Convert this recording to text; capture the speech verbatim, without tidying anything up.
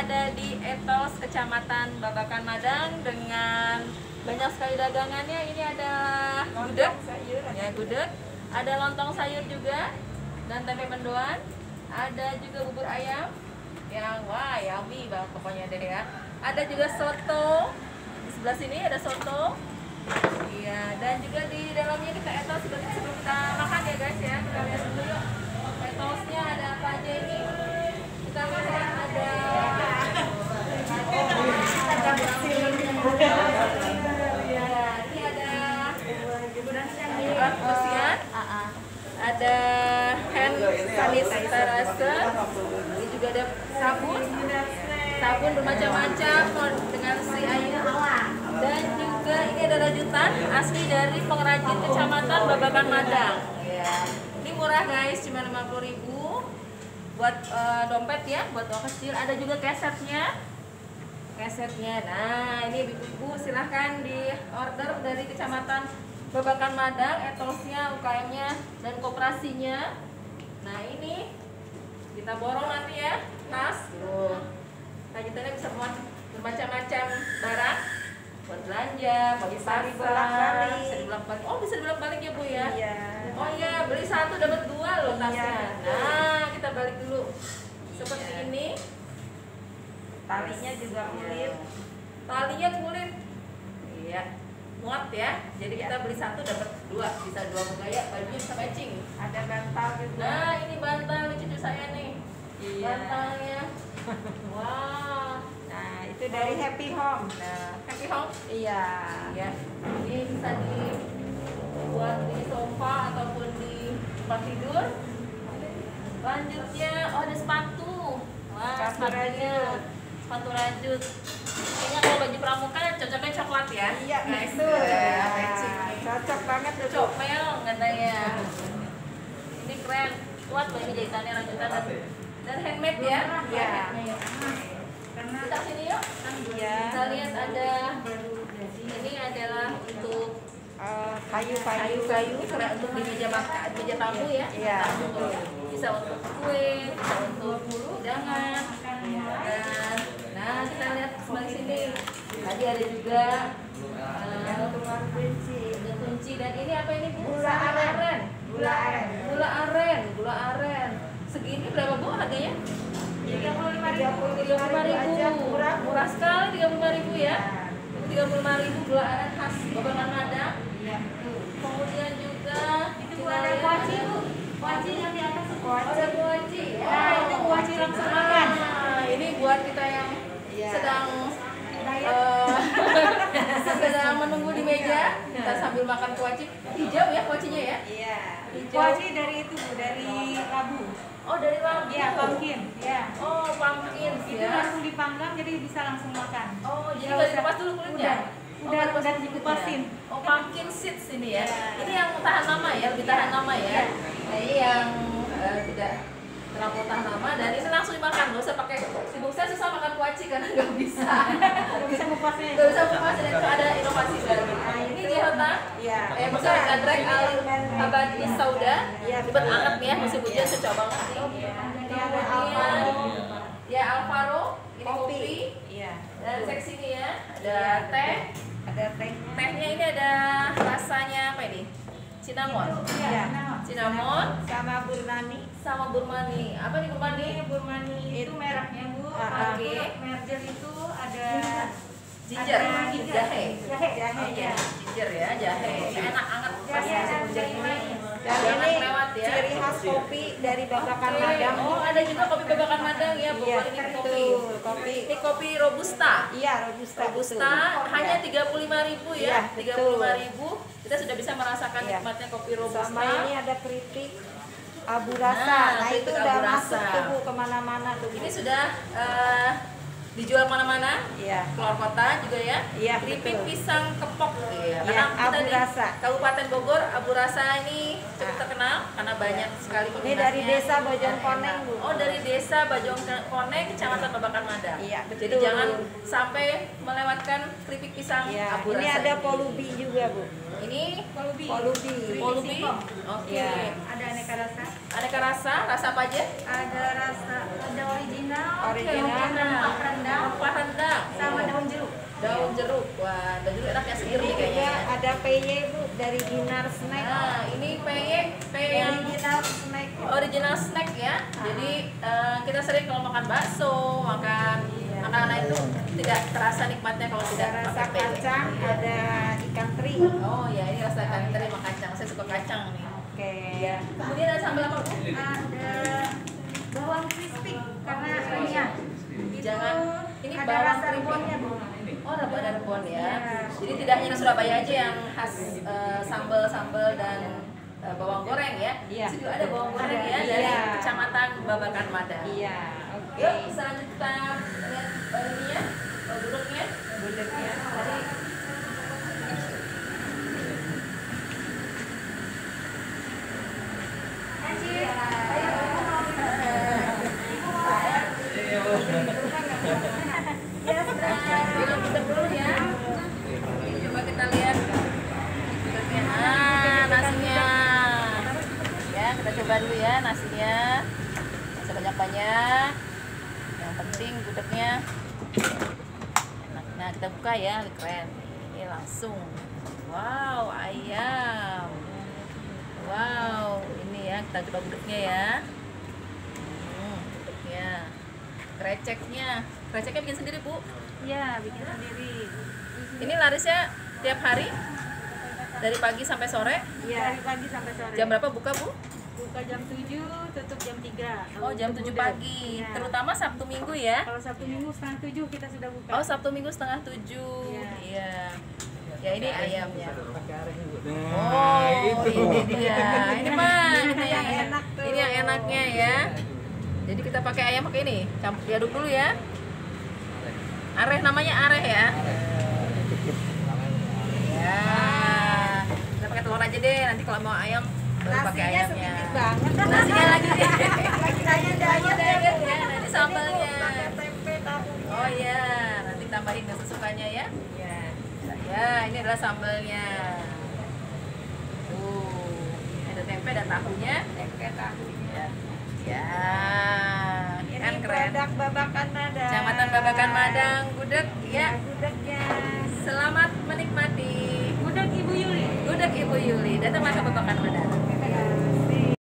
ada di Etos Kecamatan Babakan Madang dengan banyak sekali dagangannya. Ini ada gudeg, ya gudeg, ada lontong sayur juga dan tempe mendoan, ada juga bubur ayam yang wah yummy banget pokoknya deh ya. Ada juga soto di sebelah sini, ada soto. Iya, dan juga di dalamnya kita etos sebelum kita makan ya guys ya. Kita lihat dulu yuk. Etosnya ada apa aja ini? Kita lihat ada ini ada kebersihan, ada hand sanitizer, ini juga ada sabun, sabun bermacam-macam dengan Sri Ayu, dan juga ini ada rajutan asli dari pengrajin Kecamatan Babakan Madang. Ini murah guys, cuma lima puluh ribu buat uh, dompet ya, buat uang kecil. Ada juga kesetnya, kesetnya. Nah ini ibu-ibu silahkan di order dari Kecamatan Babakan Madang, etosnya, U K M-nya, dan koperasinya. Nah ini kita borong nanti ya, tas. Tuh. Rajutannya bisa buat bermacam-macam barang, buat belanja, bagi pasar, bisa dibolak-balik. Oh bisa dibolak-balik ya bu ya? Iya. Oh iya, beli satu dapat dua loh tasnya. Nah kita balik dulu seperti iya. Ini. Talinya juga kulit. Talinya kulit. Iya. Muat ya. Jadi kita beli satu dapat dua, bisa dua gaya, bajunya bisa matching. Ada bantal juga. Nah ini bantal cucu saya nih. Iya. Bantalnya. Wah. Nah itu dari Happy Home. Nah Happy Home. Iya. Iya. Ini bisa dibuat di sofa ataupun di tempat tidur. Lanjutnya oh ada sepatu. Wah sepatu sepatunya. Sepatu rajut. Kayaknya kalau baju pramuka cocoknya coklat ya. Iya guys. Itu ya. Cocok banget tuh. Cocok katanya. Ini keren. Kuat loh ini jahitannya rajutan dan, dan handmade ya. Iya. Kita sini yuk. Iya. Kita lihat ada ini adalah untuk kayu-kayu uh, kayu untuk di meja makan, meja tamu ya. Iya. Bisa untuk kue, bisa untuk hidangan. Dan nah kita lihat sebelah sini. Tadi ada juga uh, kunci, kunci dan ini apa ini bu? Gula aren. Gula aren. Gula aren. Gula aren. Segini berapa bu harganya? tiga puluh lima ribu. Murah, murah sekali tiga puluh lima ribu ya. tiga puluh lima ribu gula aren khas Babakan Madang. Iya. Kemudian juga itu ada kuaci bu. Kuaci yang di atas itu. Ada kuaci. Nah, itu kuaci langsung makan. Nah, ini buat kita yang ya. sedang uh, sedang menunggu di meja, kita sambil makan kuaci. Hijau ya kuacinya ya? Iya. Hijau. Kuaci dari itu bu, dari labu. Oh dari labu. Iya, pumpkin. Iya. Oh pumpkin Itu ya. langsung dipanggang jadi bisa langsung makan. Oh jadi nggak dikupas dulu kulitnya? Udah, udah, udah dikupasin. Oh pumpkin seeds ini ya. Ya. Ini yang tahan lama ya, lebih tahan lama ya. Nah ini yang uh, tidak terlalu tahan lama dan ini langsung dimakan, nggak usah pakai. Sibuk saya susah makan kuaci karena nggak bisa. Nggak bisa ngupasnya. Nggak bisa ngupasnya, itu ada inovasi baru. Nah ini di Hota. Iya. Eh maksudnya Adrek Al Abadi Sauda. Iya. Dibuat anget nih ya, musim hujan cocok banget nih. Ini ada Alvaro. Ya Alvaro. Ini kopi. Iya. Dan seksi ini ya, ada teh. Ada teh. Tehnya ini ada rasanya apa ini? Cinnamon. Iya. Cinnamon Sama Burmani. sama Burmani. Apa nih Burmani? Burmani itu mereknya bu. Ah, oke. Merger itu ada Ginger, ada jahe. Jahe, jahe Oh, ya. ginger ya, jahe. Enak anget pas Jahe musim dan hujan ini. Dan Jangan ini lewat ya. ciri khas kopi dari Babakan Oke. Madang. Oh, ada juga kopi Babakan Madang ya, Bu. Iya, Ini kopi. betul. Kopi. Ini kopi robusta. Iya, robusta. Robusta hanya tiga puluh lima ribu Iya, ya. betul. tiga puluh lima ribu. Kita sudah bisa merasakan Iya. nikmatnya kopi robusta. Sama ini ada keripik abu rasa. Nah, Nah, itu keripik udah abu masuk rasa. tuh Bu kemana-mana tuh. Bu. Ini sudah eh, dijual mana-mana, Iya. keluar kota juga ya. Iya, Keripik betul. pisang kepok ya. Iya, Karena kita abu di rasa. Kabupaten Bogor, abu rasa ini cukup Nah. terkenal karena banyak sekali Ini peminatnya. dari desa Bojong Dan Koneng, enak. Bu. Oh, dari desa Bojong Koneng, Kecamatan Babakan Madang. Iya, betul. Jadi jangan sampai melewatkan keripik pisang Iya, abu ini rasa. ada polubi juga, Bu. Ini Polubi. Polubi. Polubi. Oke. Iya. Ada aneka rasa, Aneka rasa, rasa apa aja? ada rasa, ada original, Original. kemudian rempah-rempah jeruk. Wah, ada juga enaknya seger nih kayaknya. Ya, ada peye Bu dari Dinar Snack. Nah, ini peye, peye yang Original snack. original snack ya. Jadi uh, kita sering kalau makan bakso, makan makanan itu tidak terasa nikmatnya kalau tidak Ada rasa pakai peye. kacang, ada ikan teri. Oh ya, ini rasa ikan teri sama kacang. Saya suka kacang nih. Oke. Ya. Kemudian ada sambal apa, Bu? Ada bawang crispy karena ini ya. Jangan ini ada bawang rasa crispy. rebonnya Bu. Oh, ada ada rebon ya. Ya. Jadi tidak hanya di Surabaya aja yang khas uh, sambal-sambal dan uh, bawang goreng ya. Iya. Di situ ada bawang goreng Ada, ya dari iya. Kecamatan Babakan Madang. Iya, oke. Yuk, selanjutnya kita lihat uh, ininya, uh, gudegnya. Gudegnya. Tadi kita gudeg dulu ya. Coba kita lihat gudegnya. Ah, nasinya. Ya, kita coba dulu ya nasinya. Nasi banyak-banyak. Yang penting gudegnya enak. Nah, kita buka ya, keren. Ini langsung. Wow, ayam. Wow, ini ya, kita coba gudegnya ya. Hmm, gudegnya. Kreceknya. Kreceknya bikin sendiri, Bu? Iya, bikin sendiri. Ini larisnya tiap hari? Dari pagi sampai sore? Iya, dari pagi sampai sore. Jam berapa buka, Bu? Buka jam tujuh, tutup jam tiga. Oh, jam tujuh pagi. Iya. Terutama Sabtu Minggu ya? Kalau Sabtu Minggu setengah tujuh kita sudah buka. Oh, Sabtu Minggu setengah tujuh. Iya. Iya. Ya, ini ayamnya. Nah, Oh, itu. ini dia. Ini mah ini yang Yang enak tuh. Ini yang enaknya ya. Jadi kita pakai ayam pakai ini. Campur diaduk dulu ya. Areh namanya areh ya. Ya. Kita pakai telur aja deh. Nanti kalau mau ayam baru pakai Nasinya ayamnya. sedikit banget. Nasinya lagi. Lagi nanya Nasinya diet diet ya. Nanti sambalnya. Pakai tempe tahu. Oh iya, nanti tambahin ke sesukanya ya. Iya. Ya, ini adalah sambalnya. Tuh, ada tempe dan tahunya. Tempe tahunya. Ya, Ini kan keren. produk Babakan Madang. Kecamatan Babakan Madang, gudeg Ya, ya. gudegnya. Selamat menikmati Gudeg Ibu Yuli. gudeg Ibu Yuli. Datanglah ke Babakan Madang.